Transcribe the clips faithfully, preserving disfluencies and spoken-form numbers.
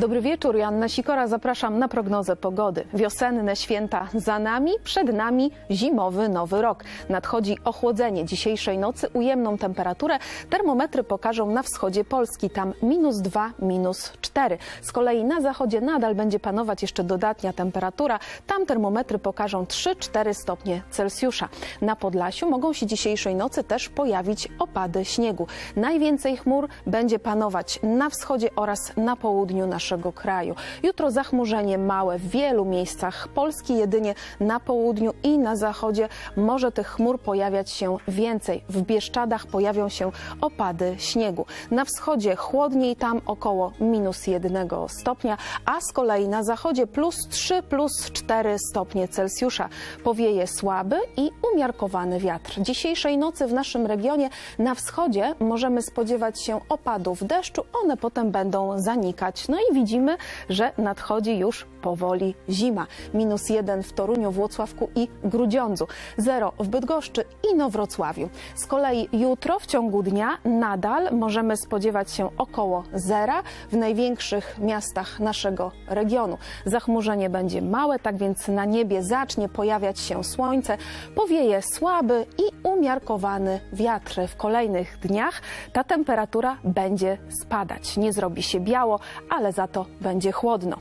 Dobry wieczór, Joanna Sikora, zapraszam na prognozę pogody. Wiosenne święta za nami, przed nami zimowy nowy rok. Nadchodzi ochłodzenie. Dzisiejszej nocy ujemną temperaturę termometry pokażą na wschodzie Polski, tam minus dwa, minus cztery. Z kolei na zachodzie nadal będzie panować jeszcze dodatnia temperatura, tam termometry pokażą trzy cztery stopnie Celsjusza. Na Podlasiu mogą się dzisiejszej nocy też pojawić opady śniegu. Najwięcej chmur będzie panować na wschodzie oraz na południu naszego kraju. Jutro zachmurzenie małe w wielu miejscach Polski, jedynie na południu i na zachodzie może tych chmur pojawiać się więcej. W Bieszczadach pojawią się opady śniegu. Na wschodzie chłodniej, tam około minus jednego stopnia, a z kolei na zachodzie plus trzy, plus cztery stopnie Celsjusza. Powieje słaby i umiarkowany wiatr. Dzisiejszej nocy w naszym regionie na wschodzie możemy spodziewać się opadów deszczu, one potem będą zanikać. No i widzimy, że nadchodzi już powoli zima. Minus jeden w Toruniu, Włocławku i Grudziądzu. Zero w Bydgoszczy i Inowrocławiu. Z kolei jutro w ciągu dnia nadal możemy spodziewać się około zera w największych miastach naszego regionu. Zachmurzenie będzie małe, tak więc na niebie zacznie pojawiać się słońce. Powieje słaby i umiarkowany wiatr. W kolejnych dniach ta temperatura będzie spadać. Nie zrobi się biało, ale za to będzie chłodno.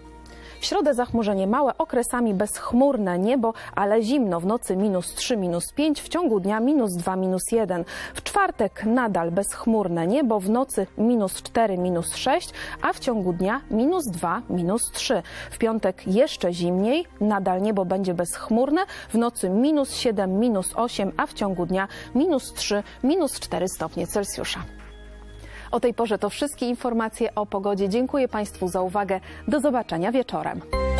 W środę zachmurzenie małe, okresami bezchmurne niebo, ale zimno. W nocy minus trzy, minus pięć, w ciągu dnia minus dwa, minus jeden. W czwartek nadal bezchmurne niebo, w nocy minus cztery, minus sześć, a w ciągu dnia minus dwa, minus trzy. W piątek jeszcze zimniej, nadal niebo będzie bezchmurne, w nocy minus siedem, minus osiem, a w ciągu dnia minus trzy, minus cztery stopnie Celsjusza. O tej porze to wszystkie informacje o pogodzie. Dziękuję Państwu za uwagę. Do zobaczenia wieczorem.